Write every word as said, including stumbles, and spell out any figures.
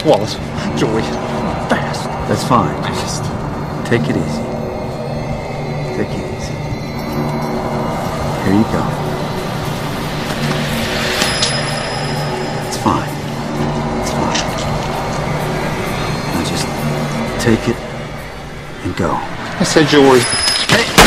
Wallace, Joey, fast. That's fine. Just take it easy. Take it easy. Here you go. It's fine. It's fine. Now just take it and go. I said, Joey. Hey.